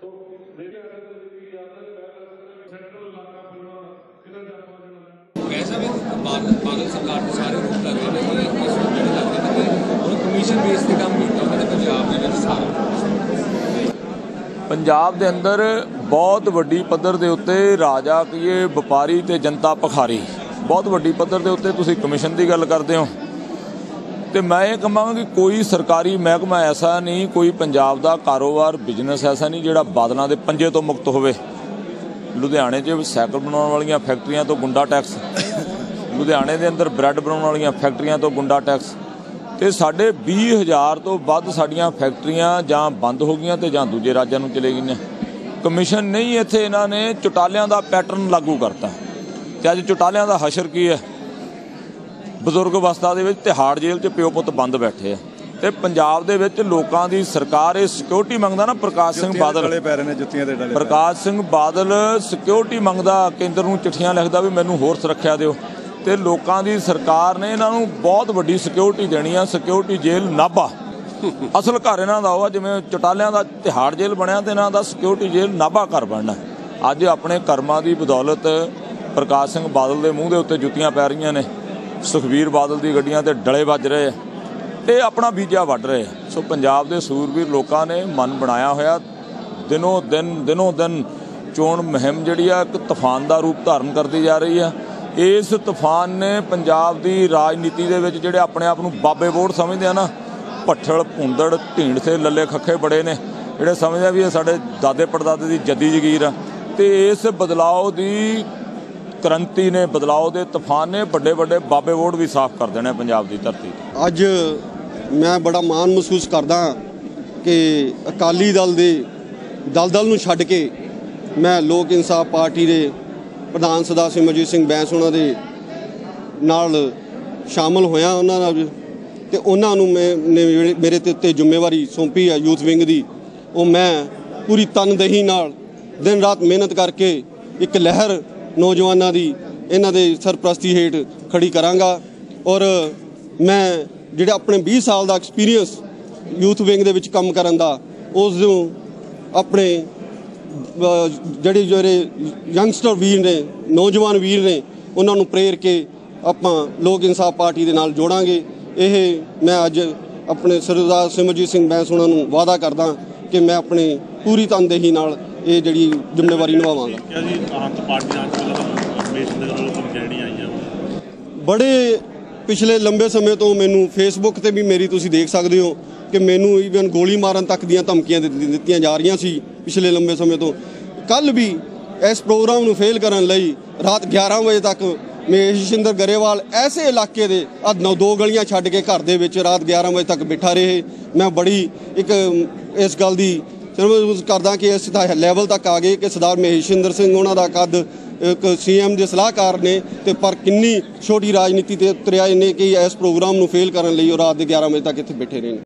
वैसा भी बादल सरकार के सारे रूप लग रहे हैं कमीशन बेस से काम किया पंजाब के अंदर बहुत वड्डी पद्धर के उत्ते राजा कहिए व्यापारी ते जनता भखारी बहुत वड्डी पद्धर के उत्ते तुसीं कमीशन की गल करते हो तो मैं ये कहांगा कि कोई सरकारी महकमा ऐसा नहीं, कोई पंजाब का कारोबार बिजनेस ऐसा नहीं जिहड़ा बादलों के पंजे तो मुक्त होवे। लुधियाने च साइकिल बनाने वाली फैक्ट्रियां तो गुंडा टैक्स, लुधियाने के अंदर ब्रैड बनाने वाली फैक्ट्रियां तो गुंडा टैक्स, तो साढ़े 20,000 तो वध साड़ियाँ फैक्ट्रियां जां बंद हो गई तो जां दूजे राज्यों में चले गई। कमीशन नहीं इत्थे इन्होंने चौटालियां का पैटर्न लागू करता तो अज चौटालियां का हशर की है। बजुर्ग अवस्था के तिहाड़ जेल च प्यो पुत बंद बैठे है तो पंजाब दे विच लोकां दी सरकार ये सिक्योरिटी मंगदा ना। प्रकाश सिंह बादल सिक्योरिटी मंगदा, केंद्र नूं चिट्ठियां लिखदा भी मैनूं होर सुरक्षा दिओ तो लोकां दी सरकार ने इन्हां नूं बहुत वड्डी सिक्योरिटी देनी है। सिक्योरिटी जेल नाभा असल घर इन्हां दा जिवें चौटालियां दा तिहाड़ जेल बनिया तो इन्हां दा सिक्योरिटी जेल नाभा घर बनना। अज अपने कर्मां दी बदौलत प्रकाश सिंह बादल के मूँह के उत्ते जुत्तियां पै रहीआं ने, सुखबीर बादल दी गड्डियां ते डले वज रहे हैं, ये अपना बीजा वढ़ रहे हैं। सो पंजाब के सूरबीर लोगों ने मन बनाया होया, दिनों दिन चोण मुहिम जिहड़ी आ एक तूफान का रूप धारण करती जा रही है। इस तूफान ने पंजाब की राजनीति दे विच जिहड़े अपने आप नूं बाबे वोट समझते हैं ना, भट्ठड़ भुंदड़ ढींड से लले खखे बड़े ने, जिहड़े समझदे भी साडे दादे पड़दादे की जद्दी जगीर आ। ते इस बदलाव की क्रांति ने, बदलाव के तूफान ने बड़े बड़े बाबे वोट भी साफ कर देने पंजाब की धरती। अज मैं बड़ा मान महसूस करदा कि अकाली दल दे दलदल नूं छड्ड के मैं लोक इंसाफ पार्टी के प्रधान सरदार सिमरजीत सिंह बैंस उन्हां दे नाल शामिल होया। उन्हां नूं मेरे ते उत्ते जिम्मेवारी सौंपी है यूथ विंग की, वो मैं पूरी तनदेही नाल दिन रात मेहनत करके एक लहर नौजवानों की इन्हां दे सरप्रस्ती हेठ खड़ी करांगा। और मैं जिहड़ा अपने 20 साल का एक्सपीरियंस यूथ विंग दे विच काम करन दा उस अपने ਜਿਹੜੇ यंगस्टर वीर ने, नौजवान वीर ने, उन्होंने प्रेर के ਆਪਾਂ लोक इंसाफ पार्टी के नाल जोड़ांगे। ਇਹ मैं अज अपने सरदार सिमरजीत सिंह बैंस उन्हां नूं वादा करदा कि मैं अपने पूरी तनदेही नाल ये जिहड़ी जिम्मेवारी निभावांगा। बड़े पिछले लंबे समय तो मैनू फेसबुक पर भी मेरी तुसीं देख सकते हो कि मैनू ईवन गोली मारन तक दियां धमकियां दित्तियां जा रही सी पिछले लंबे समय तो। कल भी इस प्रोग्राम नूं फेल करन लई रात 11 बजे तक महेशिंदर गरेवाल ऐसे इलाके दे 2 गलियां छड्ड के घर दे विच रात 11 बजे तक बैठा रहे। मैं बड़ी एक इस गल दी करदा कि इस लैवल तक आ गए कि सरदार महेशिंदर सिंह उन्हां दा कद एक CM के सलाहकार ने ते पर किन्नी छोटी राजनीति ते उतरिया ने कि इस प्रोग्राम नूं फेल करन लई रात 11 बजे तक इत्थे बैठे रहे।